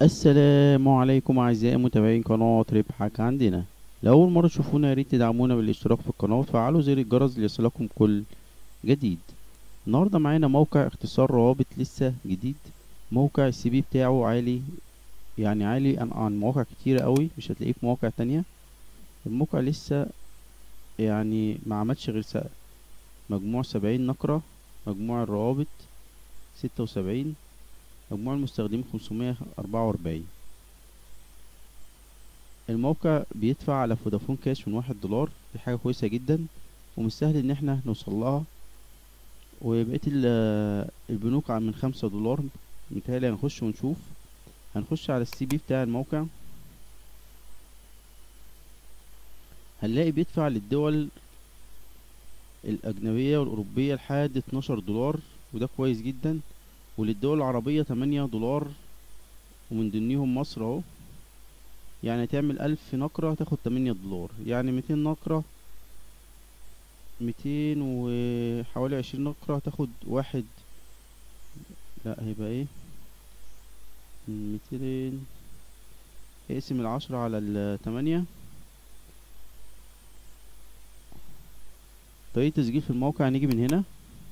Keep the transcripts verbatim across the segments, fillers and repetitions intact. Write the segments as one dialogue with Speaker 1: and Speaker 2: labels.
Speaker 1: السلام عليكم اعزائي متابعين قناة ربحك عندنا. لأول مرة تشوفونا ياريت تدعمونا بالاشتراك في القناة وتفعلوا زر الجرس ليصلكم كل جديد. النهاردة معانا موقع اختصار روابط لسه جديد. موقع السي في بتاعه عالي، يعني عالي عن عن مواقع كتيرة قوي، مش هتلاقيه في مواقع تانية. الموقع لسه يعني ما عملش غير س- مجموع سبعين نقرة، مجموع الروابط ستة وسبعين، مجموع المستخدمين خمسمية أربعة وأربعين. الموقع بيدفع على فودافون كاش من واحد دولار، دي حاجة كويسة جدا ومش سهل ان احنا نوصل لها. وبقية ال- البنوك عن من خمسة دولار. متهيألي هنخش ونشوف. هنخش على السي بي بتاع الموقع، هنلاقي بيدفع للدول الأجنبية والأوروبية لحد اتناشر دولار، وده كويس جدا. وللدول العربية تمانية دولار، ومن ضمنهم مصر اهو. يعني تعمل ألف نقرة تاخد تمانية دولار، يعني ميتين نقرة، ميتين وحوالي عشرين نقرة تاخد واحد. لا هيبقى ايه، ميتين. اقسم العشرة على التمانية. طريقة تسجيل في الموقع، هنيجي من هنا.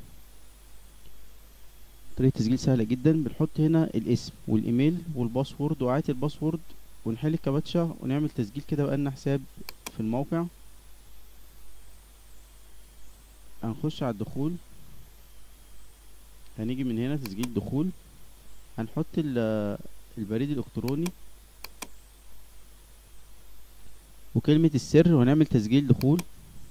Speaker 1: طريقة تسجيل سهلة جدا، بنحط هنا الاسم والايميل والباسورد وآية الباسورد، ونحل الكابتشا ونعمل تسجيل كده بقالنا حساب في الموقع. هنخش على الدخول، هنيجي من هنا تسجيل دخول. هنحط ال- البريد الالكتروني وكلمة السر ونعمل تسجيل دخول.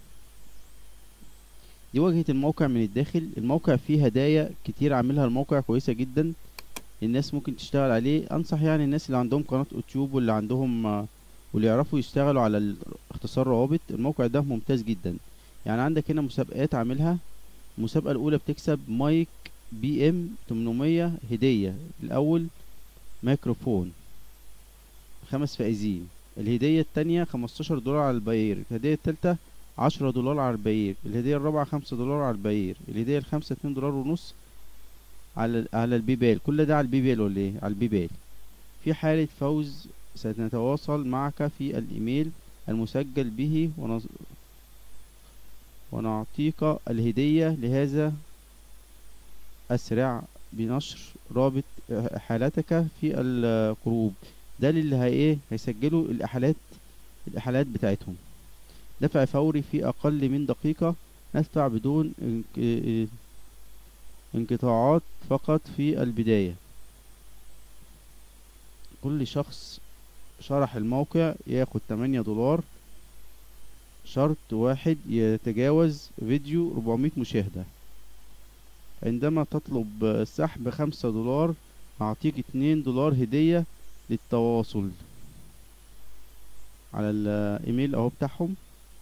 Speaker 1: دي واجهة الموقع من الداخل. الموقع فيه هدايا كتير عاملها الموقع كويسة جدا، الناس ممكن تشتغل عليه. انصح يعني الناس اللي عندهم قناة يوتيوب واللي عندهم آه، واللي يعرفوا يشتغلوا على ال- اختصار روابط، الموقع ده ممتاز جدا. يعني عندك هنا مسابقات عاملها. المسابقة الأولى بتكسب مايك بي ام تمنمية هدية. الأول ميكروفون، خمس فائزين. الهدية التانية خمستاشر دولار على الباير. الهدية التالتة عشرة دولار على الباير. الهدية الرابعة خمسة دولار على الباير. الهدية الخامسة اتنين دولار ونص على على البيبال. كل ده على البيبال ولا ايه؟ على البيبال. في حالة فوز سنتواصل معك في الإيميل المسجل به ونز... ونعطيك الهدية. لهذا أسرع بنشر رابط إحالتك في الجروب. ده اللي هي ايه، هيسجلوا الإحالات الإحالات بتاعتهم. دفع فوري في أقل من دقيقة. ندفع بدون انك... انقطاعات فقط في البداية. كل شخص شرح الموقع ياخد تمانية دولار. شرط واحد، يتجاوز فيديو أربعمية مشاهدة. عندما تطلب سحب خمسة دولار، هعطيك اتنين دولار هدية للتواصل على الايميل اهو بتاعهم.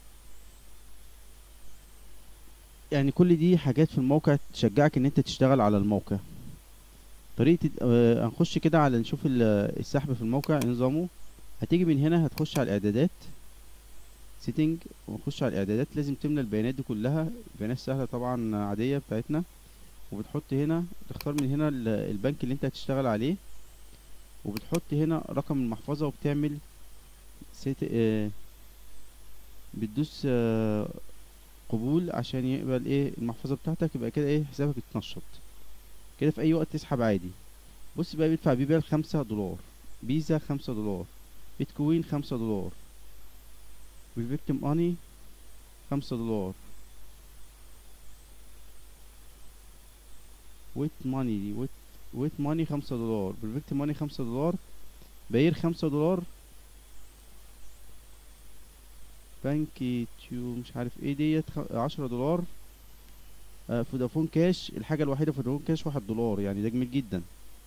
Speaker 1: يعني كل دي حاجات في الموقع تشجعك ان انت تشتغل على الموقع. طريقة آه، هنخش كده على نشوف ال- السحب في الموقع نظامه. هتيجي من هنا هتخش على الاعدادات، سيتنج، ونخش على الاعدادات. لازم تملى البيانات دي كلها، بيانات سهلة طبعا عادية بتاعتنا. وبتحط هنا، تختار من هنا ال- البنك اللي انت هتشتغل عليه، وبتحط هنا رقم المحفظة وبتعمل سيت آه بتدوس آه قبول عشان يقبل ايه المحفظة بتاعتك. يبقى كده ايه حسابك اتنشط كده، في اي وقت تسحب عادي. بص بقى، بيدفع بيبال خمسة دولار، فيزا خمسة دولار، بيتكوين خمسة دولار، بالفيكتيم اني خمسة دولار، ويت ماني دي ويت ويت ماني خمسة دولار، بالفيكتيم ماني خمسة دولار، باير خمسة دولار، بنكي تيو مش عارف ايه ديت خ- عشرة دولار. آه فودافون كاش الحاجة الوحيدة، فودافون كاش واحد دولار، يعني ده جميل جدا.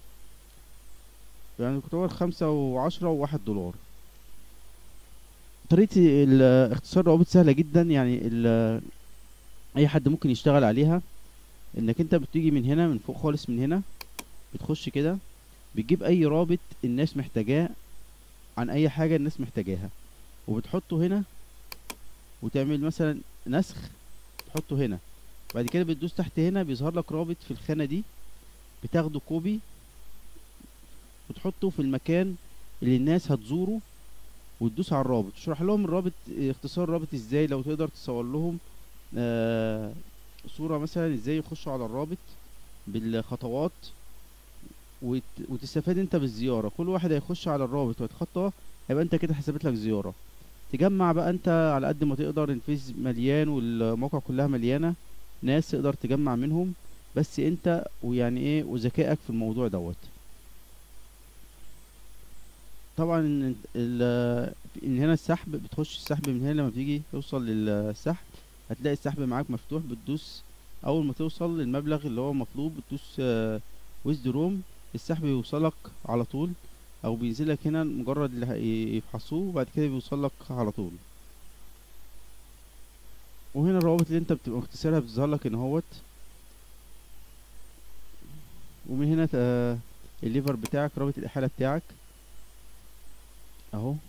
Speaker 1: يعني كنت خمسة وعشرة وواحد دولار. طريقة ال- اختصار روابط سهلة جدا، يعني ال- أي حد ممكن يشتغل عليها. إنك أنت بتيجي من هنا، من فوق خالص من هنا، بتخش كده، بتجيب أي رابط الناس محتاجاه عن أي حاجة الناس محتاجاها، وبتحطه هنا، وتعمل مثلا نسخ، تحطه هنا. بعد كده بتدوس تحت هنا، بيظهر لك رابط في الخانة دي، بتاخده كوبي وتحطه في المكان اللي الناس هتزوره، وتدوس على الرابط تشرح لهم الرابط، اختصار الرابط ازاي، لو تقدر تصور لهم آه صورة مثلا ازاي يخشوا على الرابط بالخطوات، وت... وتستفاد انت بالزيارة. كل واحد هيخش على الرابط ويتخطى، يبقى انت كده حسبت لك زيارة. تجمع بقى انت على قد ما تقدر، الفيس مليان والموقع كلها مليانة ناس تقدر تجمع منهم، بس انت ويعني ايه وذكائك في الموضوع دوت. طبعا ان ال- ان هنا السحب، بتخش السحب من هنا، لما بتيجي توصل للسحب هتلاقي السحب معاك مفتوح، بتدوس اول ما توصل للمبلغ اللي هو مطلوب بتدوس ويزدروم، السحب بيوصلك على طول، او بينزلك هنا مجرد اللي هي- يفحصوه وبعد كده بيوصلك على طول. وهنا الروابط اللي انت بتبقى مختصرها بتظهر لك ان هوت. ومن هنا ت- الليفر بتاعك، رابط الاحالة بتاعك اهو.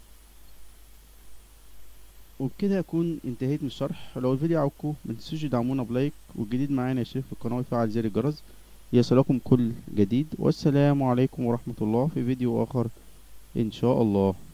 Speaker 1: وبكده اكون انتهيت من الشرح. لو الفيديو عجبكم متنسوش تدعمونا بلايك، والجديد معانا يشترك في القناة ويفعل زر الجرس ليصلكم كل جديد. والسلام عليكم ورحمة الله في فيديو آخر إن شاء الله.